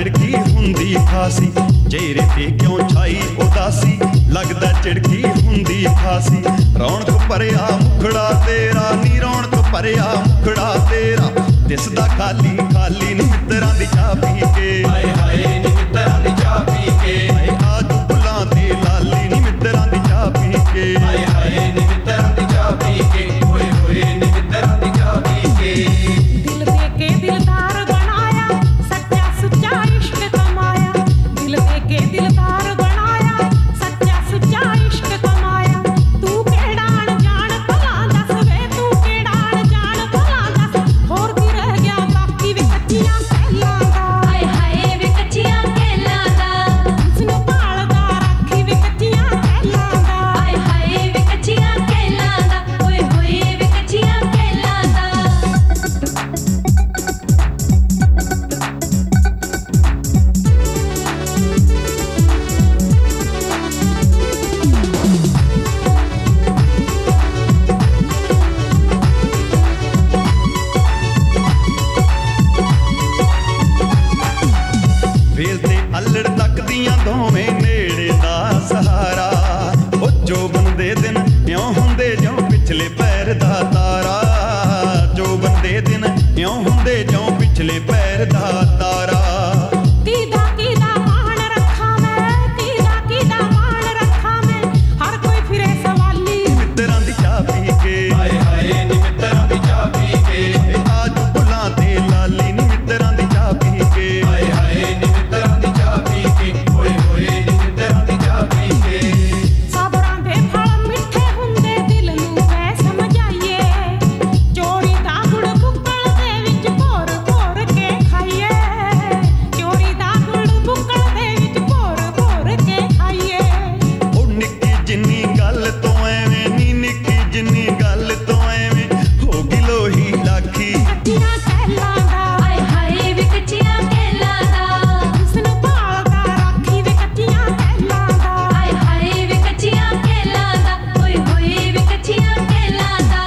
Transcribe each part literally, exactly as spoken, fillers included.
चिड़की हुंदी खासी, चेहरे ते क्यों छाई उदासी, लगदा चिड़की हुंदी खासी। रौनक भरिया मुखड़ा तेरा नी, रौनक भरिया मुखड़ा तेरा, दिसदा खाली खाली नी मित्तरां दी चाह पी के। हाय हाय नी मित्तरां दी चाह पी के, आज फुल्लां ते लाली नी मित्तरां दी चाह पी के। हाय हाय नी मित्तरां दी चाह पी के, होए होए नी मित्तरां दी चाह पी के। दिल दे के दिलदार बनाया, सच्चा सुच्चा इश्क कमाया, दिल दे के दिलदार बनाया, सच्चा सुच्चा इश्क कमाया। तू केड़ा अनजान भला दस वे, तू केड़ा अनजान भला दस, होर की रह गया बाकी वे कच्चियां कहलां दा। हाय हाय वे कच्चियां कहलां दा, उसनू भालदा राखी वे कच्चियां कहलां दा। हाय हाय वे कच्चियां कहलां दा, होए होए वे कच्चियां कहलां दा। वेल ते अल्लड़ तकदियां दोवें नेड़े दा सहारा, ओ जो बंदे दिन इउं हुंदे जो पिछले पैर दा तारा, जो बंदे दिन इउं हुंदे जो पिछले पैर दा तारा। कीदा कीदा मान रखा मैं, कीदा कीदा मान रखा मैं, हर कोई फिरे सवाली मित्तरां दी चाह पी के। हाय हाय नी मित्तरां दी चाह पी के, आज फुल्लां ते लाली नी मित्तरां दी चाह पी के। हाय हाय नी मित्तरां दी चाह पी के, होए होए नी मित्तरां दी चाह पी के। सबरां दे फल मिठे हुंदे दिल नूं कै समझाइए, चोरी दा गुड़ बुक्कल दे विच भोर भोर के खाइए, चोरी दा गुड़ बुक्कल दे विच भोर भोर के खाइए। ओ निक्की जिन्नी गल तो एवें नी, निक्की जिन्नी गल तो एवें हो गई लोही लाखी। कच्चियां कहलां दा, हाय हाय वे कच्चियां कहलां दा, उसनू भालदा राखी वे कच्चियां कहलां दा। हाय हाय वे कच्चियां कहलां दा, होए होए वे कच्चियां कहलां दा।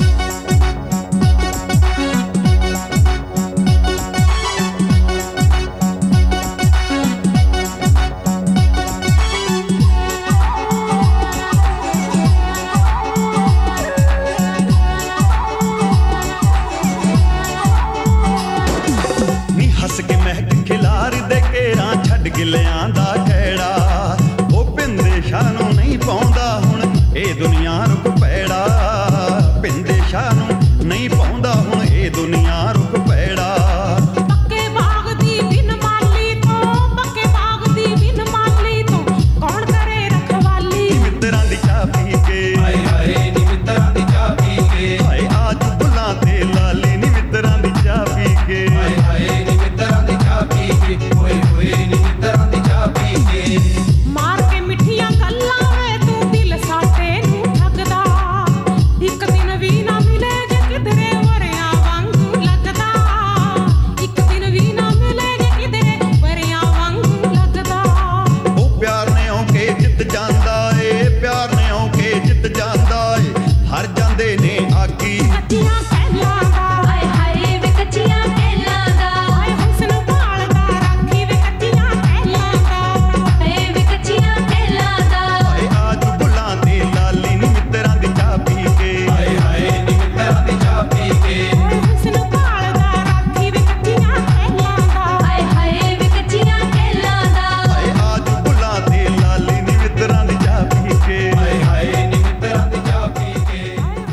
नी हस के महक खिलार दे केरा छड़ गिलियां दा खैड़ा, ओ पिंदे शाह नूं नहीं पाउंदा हुण ए दुनिया रुक पैड़ा, पिंदे शाह नूं नहीं पाउंदा हुण ए दुनिया रुक पैड़ा। पक्के बाग दी बिन माली तो, पक्के बाग दी बिन माली तो, कौन करे रखवाली मित्तरां दी चाह पी के। हाय हाय नी मित्तरां दी चाह पी के, हाय आज फुल्लां ते लाली नी मित्तरां दी चाह पी के। हाय हाय नी मित्तरां दी चाह पी के, होए होए नी मित्तरां दी चाह पी के। मार के मिठियां गल्लां वे तू दिल साटे नूं ठगदा, एक दिन भी ना मिले जे किधरे वरियां वांगू लगदा, एक दिन भी ना मिले जे किधरे वरियां वांगू लगदा। ओ प्यार ने औके जित ਜਾਂਦਾ ਏ, प्यार ने औके जित ਜਾਂਦਾ ਏ, हर ਜਾਂਦੇ ने आकी। कच्चियां कहलां दा, हाय हाय वे कच्चियां कहलां दा, हाय हुस्न भालदा राखी वे कच्चियां कहलां दा। हाय वे कच्चियां कहलां दा, हाय आज फुल्लां ते लाली नी मित्तरां दी चाह पी के। हाय हाय नी मित्तरां दी चाह पी के। हाय हुस्न भालदा राखी वे कच्चियां कहलां दा। हाय हाय वे कच्चियां कहलां दा, हाय आज फुल्लां ते लाली नी मित्तरां दी चाह पी के। हाय हाय नी मित्तरां दी चाह पी के।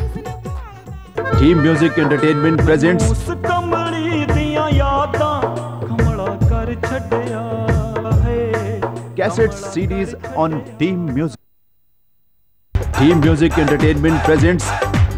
टीम म्यूजिक एंटरटेनमेंट प्रेजेंट्स उस कमली दियां यादां कमला कर छड्डिया है। Cassettes CDs on team music. Team music entertainment presents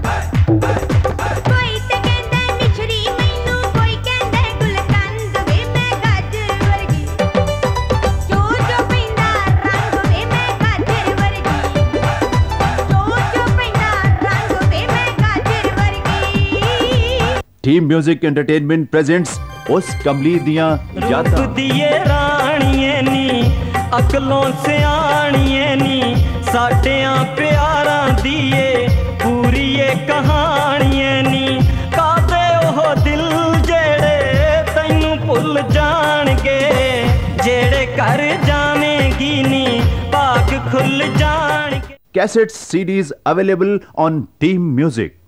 कोई ते कहंदा मिश्री मैनू, कोई कहंदा गुलकंद वे मैं गाजर वर्गी, जो जो पैंदा रंग वे मैं गाजर वर्गी, जो जो पैंदा रंग वे मैं गाजर वर्गी। टीम म्यूजिक एंटरटेनमेंट प्रेजेंट्स उस कमली दियां यादां। रूप दिए राणिए नी, अकलों सियाणिए नी, साडियां प्यारां दिए पूरी ये कहानिए नी, कादे ओह दिल जेड़े तैनू भुल जाणगे। जाएगी नी भाग खुल जान। Cassettes, C Ds available on Team Music.